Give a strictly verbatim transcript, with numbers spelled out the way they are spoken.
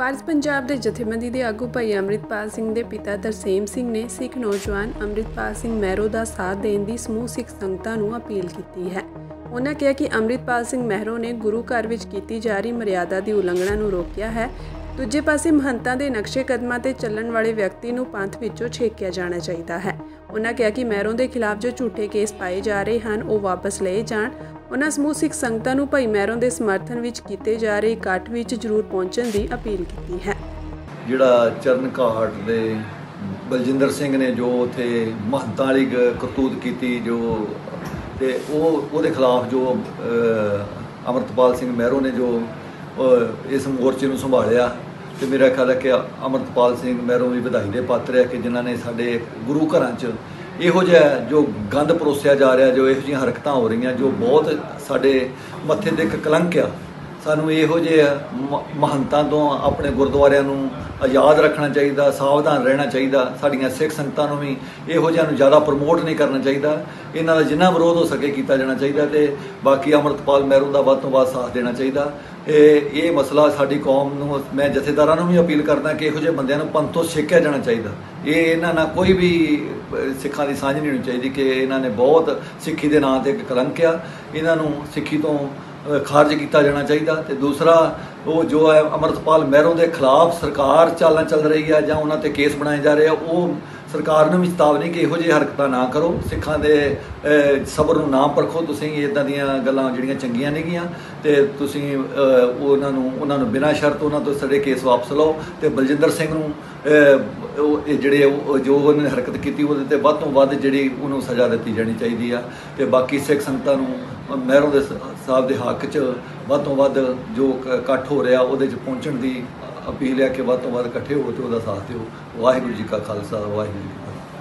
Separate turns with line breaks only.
ਵਾਰਿਸ ਪੰਜਾਬ ਦੇ ਜਥੇਬੰਦੀ ਦੇ ਆਗੂ ਭਾਈ ਅੰਮ੍ਰਿਤਪਾਲ ਸਿੰਘ ਦੇ ਪਿਤਾ ਤਰਸੇਮ ਸਿੰਘ ਨੇ ਸਿੱਖ ਨੌਜਵਾਨ ਅੰਮ੍ਰਿਤਪਾਲ ਸਿੰਘ ਮਹਿਰੋ ਦਾ ਸਾਥ ਦੇਣ ਦੀ ਸਮੂਹ ਸਿੱਖ ਸੰਗਤਾਂ ਨੂੰ ਅਪੀਲ ਕੀਤੀ ਹੈ। ਉਹਨਾਂ ਕਿਹਾ ਕਿ ਅੰਮ੍ਰਿਤਪਾਲ ਸਿੰਘ ਮਹਿਰੋ ਨੇ ਗੁਰੂ ਘਰ ਵਿੱਚ ਕੀਤੀ ਜਾ ਰਹੀ ਮਰਿਆਦਾ ਦੀ ਉਲੰਘਣਾ ਨੂੰ ਰੋਕਿਆ ਹੈ। ਦੂਜੇ ਪਾਸੇ ਮਹੰਤਾਂ ਦੇ ਨਕਸ਼ੇ ਕਦਮਾਂ ਤੇ ਚੱਲਣ ਵਾਲੇ ਵਿਅਕਤੀ ਨੂੰ ਪੰਥ ਵਿੱਚੋਂ ਛੇਕਿਆ ਜਾਣਾ ਚਾਹੀਦਾ ਹੈ। ਉਹਨਾਂ ਕਿਹਾ ਕਿ ਮਹਿਰੋ ਦੇ ਖਿਲਾਫ ਜੋ ਝੂਠੇ ਕੇਸ ਪਾਏ ਜਾ ਰਹੇ ਹਨ ਉਹ ਵਾਪਸ ਲਏ ਜਾਣ। ਉਹਨਾਂ ਸਮੂਹ ਸਿੱਖ ਸੰਗਤਾਂ ਨੂੰ ਭਾਈ ਮਹਿਰੋ ਦੇ ਸਮਰਥਨ ਵਿੱਚ ਕੀਤੇ ਜਾ ਰਹੇ ਇਕੱਠ ਵਿੱਚ ਜ਼ਰੂਰ ਪਹੁੰਚਣ ਦੀ ਅਪੀਲ ਕੀਤੀ ਹੈ।
ਜਿਹੜਾ ਚਰਨ ਘਾਟ ਦੇ ਬਲਜਿੰਦਰ ਸਿੰਘ ਨੇ ਜੋ ਉੱਥੇ ਮਹੰਤਾਂ ਵਾਲੀ ਕਰਤੂਤ ਕੀਤੀ ਜੋ ਤੇ ਉਹ ਉਹਦੇ ਖਿਲਾਫ ਜੋ ਅੰਮ੍ਰਿਤਪਾਲ ਸਿੰਘ ਮਹਿਰੋ ਨੇ ਜੋ ਇਸ ਮੋਰਚੇ ਨੂੰ ਸੰਭਾਲਿਆ ਤੇ ਮੇਰਾ ਖਿਆਲ ਹੈ ਕਿ ਅੰਮ੍ਰਿਤਪਾਲ ਸਿੰਘ ਮਹਿਰੋ ਵੀ ਵਧਾਈ ਦੇ ਪਾਤਰ ਹੈ ਕਿ ਜਿਨ੍ਹਾਂ ਨੇ ਸਾਡੇ ਗੁਰੂ ਘਰਾਂ 'ਚ ਇਹੋ ਜਿਹਾ ਜੋ ਗੰਦ ਪਰੋਸਿਆ ਜਾ ਰਿਹਾ, ਜੋ ਇਹੋ ਜਿਹੀਆਂ ਹਰਕਤਾਂ ਹੋ ਰਹੀਆਂ ਜੋ ਬਹੁਤ ਸਾਡੇ ਮੱਥੇ 'ਤੇ ਇੱਕ ਕਲੰਕ ਆ। ਸਾਨੂੰ ਇਹੋ ਜਿਹੇ ਮਹੰਤਾਂ ਤੋਂ ਆਪਣੇ ਗੁਰਦੁਆਰਿਆਂ ਨੂੰ ਆਜ਼ਾਦ ਰੱਖਣਾ ਚਾਹੀਦਾ, ਸਾਵਧਾਨ ਰਹਿਣਾ ਚਾਹੀਦਾ। ਸਾਡੀਆਂ ਸਿੱਖ ਸੰਗਤਾਂ ਨੂੰ ਵੀ ਇਹੋ ਜਿਹਾ ਨੂੰ ਜ਼ਿਆਦਾ ਪ੍ਰਮੋਟ ਨਹੀਂ ਕਰਨਾ ਚਾਹੀਦਾ। ਇਹਨਾਂ ਦਾ ਜਿੰਨਾ ਵਿਰੋਧ ਹੋ ਸਕੇ ਕੀਤਾ ਜਾਣਾ ਚਾਹੀਦਾ ਤੇ ਬਾਕੀ ਅੰਮ੍ਰਿਤਪਾਲ ਮਹਿਰੋ ਦਾ ਵੱਧ ਤੋਂ ਵੱਧ ਸਾਥ ਦੇਣਾ ਚਾਹੀਦਾ। ਇਹ ਇਹ ਮਸਲਾ ਸਾਡੀ ਕੌਮ ਨੂੰ, ਮੈਂ ਜਥੇਦਾਰਾਂ ਨੂੰ ਵੀ ਅਪੀਲ ਕਰਦਾ ਕਿ ਇਹੋ ਜਿਹੇ ਬੰਦਿਆਂ ਨੂੰ ਪੰਥ ਤੋਂ ਛੇਕਿਆ ਜਾਣਾ ਚਾਹੀਦਾ। ਇਹ ਇਹਨਾਂ ਨਾਲ ਕੋਈ ਵੀ ਸਿੱਖਾਂ ਦੀ ਸਾਂਝ ਨਹੀਂ ਹੋਣੀ ਚਾਹੀਦੀ ਕਿ ਇਹਨਾਂ ਨੇ ਬਹੁਤ ਸਿੱਖੀ ਦੇ ਨਾਂ 'ਤੇ ਇੱਕ ਕਲੰਕ ਆ, ਇਹਨਾਂ ਨੂੰ ਸਿੱਖੀ ਤੋਂ ਖਾਰਜ ਕੀਤਾ ਜਾਣਾ ਚਾਹੀਦਾ। ਤੇ ਦੂਸਰਾ ਉਹ ਜੋ ਹੈ ਅੰਮ੍ਰਿਤਪਾਲ ਮਹਿਰੋ ਦੇ ਖਿਲਾਫ ਸਰਕਾਰ ਚਾਲਾਂ ਚੱਲ ਰਹੀ ਹੈ ਜਾਂ ਉਹਨਾਂ 'ਤੇ ਕੇਸ ਬਣਾਏ ਜਾ ਰਹੇ ਆ, ਉਹ ਸਰਕਾਰ ਨੂੰ ਵੀ ਚੇਤਾਵਨੀ ਕਿ ਇਹੋ ਜਿਹੀ ਹਰਕਤਾਂ ਨਾ ਕਰੋ। ਸਿੱਖਾਂ ਦੇ ਸਬਰ ਨੂੰ ਨਾ ਪਰਖੋ। ਤੁਸੀਂ ਇੱਦਾਂ ਦੀਆਂ ਗੱਲਾਂ ਜਿਹੜੀਆਂ ਚੰਗੀਆਂ ਨਹੀਂ ਗੀਆਂ ਤੇ ਤੁਸੀਂ ਉਹਨਾਂ ਨੂੰ ਉਹਨਾਂ ਨੂੰ ਬਿਨਾਂ ਸ਼ਰਤ ਉਹਨਾਂ ਤੋਂ ਸਾਡੇ ਕੇਸ ਵਾਪਸ ਲਓ ਤੇ ਬਲਜਿੰਦਰ ਸਿੰਘ ਨੂੰ ਉਹ ਜਿਹੜੇ ਜੋ ਉਹਨੇ ਹਰਕਤ ਕੀਤੀ ਉਹਦੇ 'ਤੇ ਵੱਧ ਤੋਂ ਵੱਧ ਜਿਹੜੀ ਉਹਨੂੰ ਸਜ਼ਾ ਦਿੱਤੀ ਜਾਣੀ ਚਾਹੀਦੀ ਆ। ਤੇ ਬਾਕੀ ਸਿੱਖ ਸੰਗਤਾਂ ਨੂੰ ਮਹਿਰੋ ਦੇ ਸਾਹਿਬ ਦੇ ਹੱਕ 'ਚ ਵੱਧ ਤੋਂ ਵੱਧ ਜੋ ਇਕੱਠ ਹੋ ਰਿਹਾ ਉਹਦੇ 'ਚ ਪਹੁੰਚਣ ਦੀ ਅਪੀਲ ਹੈ ਕਿ ਵੱਧ ਤੋਂ ਵੱਧ ਇਕੱਠੇ ਹੋ ਤੇ ਉਹਦਾ ਸਾਥ ਦਿਓ। ਵਾਹਿਗੁਰੂ ਜੀ ਕਾ ਖਾਲਸਾ, ਵਾਹਿਗੁਰੂ ਜੀ ਕੀ ਫਤਿਹ।